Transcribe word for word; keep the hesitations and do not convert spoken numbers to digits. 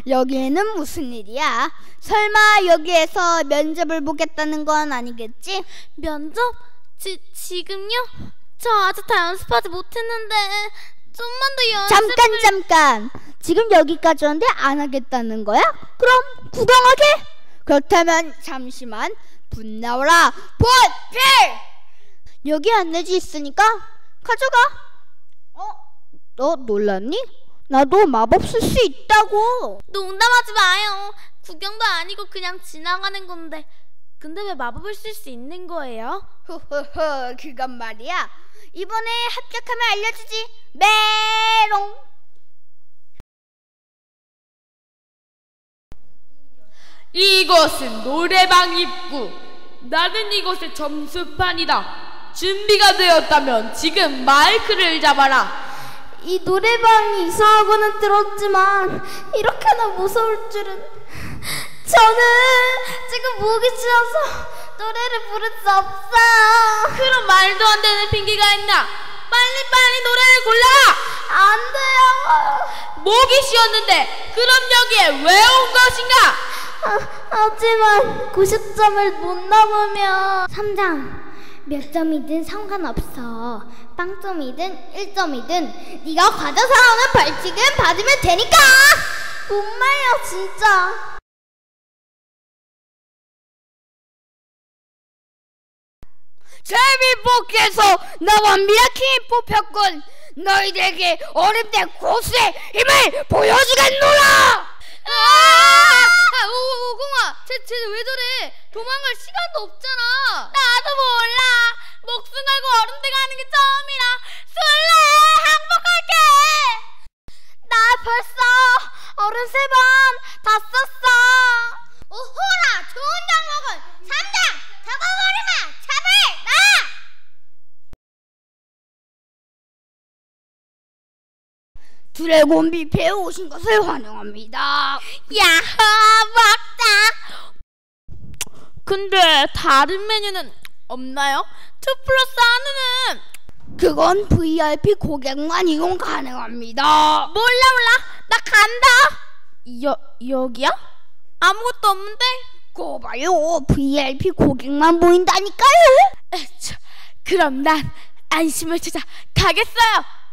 여기에는 무슨 일이야? 설마 여기에서 면접을 보겠다는 건 아니겠지? 면접? 지, 지금요? 저 아직 다 연습하지 못했는데 좀만 더 연습을... 잠깐 잠깐! 지금 여기까지 왔는데 안 하겠다는 거야? 그럼 구경하게? 그렇다면 잠시만 분 나오라. 분! 필! 여기 안내지 있으니까 가져가. 어? 너 놀랐니? 나도 마법 쓸 수 있다고. 농담하지 마요. 구경도 아니고 그냥 지나가는 건데. 근데 왜 마법을 쓸 수 있는 거예요? 허허허, 그건 말이야, 이번에 합격하면 알려주지. 메롱. 이곳은 노래방 입구. 나는 이곳의 점수판이다. 준비가 되었다면 지금 마이크를 잡아라. 이 노래방이 이상하고는 들었지만 이렇게나 무서울 줄은. 저는 지금 목이 쉬어서 노래를 부를 수 없어요. 그런 말도 안 되는 핑계가 있나? 빨리빨리 노래를 골라. 안 돼요. 목이 쉬었는데 그럼 여기에 왜 온 것인가? 아, 하지만 구십 점을 못 넘으면... 삼장, 몇 점이든 상관없어. 빵점이든 일 점이든 네가 과자 사오는 벌칙은 받으면 되니까. 못 말려 진짜. 제비뽑기에서 나와 미라킹이 뽑혔군. 너희들에게 어림대 고수의 힘을 보여주겠노라. 아, 아, 오, 오공아, 쟤, 쟤 왜 저래? 도망갈 시간도 없잖아. 나도 몰라. 목숨 걸고 어른대 가는 게 처음이라. 술래 항복할게. 나 벌써 어른 세 번 다 썼어. 오호라, 좋은 장목은 삼장 잡아버리마. 잡을 나. 드래곤 뷔페에 오신 것을 환영합니다. 야호, 먹자. 근데 다른 메뉴는 없나요? 투 플러스 하나는? 그건 브이아이피 고객만 이용 가능합니다. 몰라 몰라, 나 간다. 여, 여기야? 아무것도 없는데? 거봐요, 브이아이피 고객만 보인다니까요. 에차, 그럼 난 안심을 찾아 가겠어요.